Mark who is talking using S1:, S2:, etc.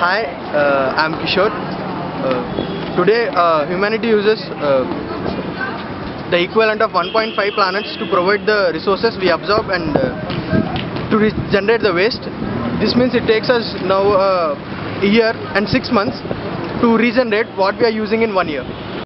S1: Hi, I'm Kishore. Today, humanity uses the equivalent of 1.5 planets to provide the resources we absorb and to regenerate the waste. This means it takes us now a year and 6 months to regenerate what we are using in 1 year.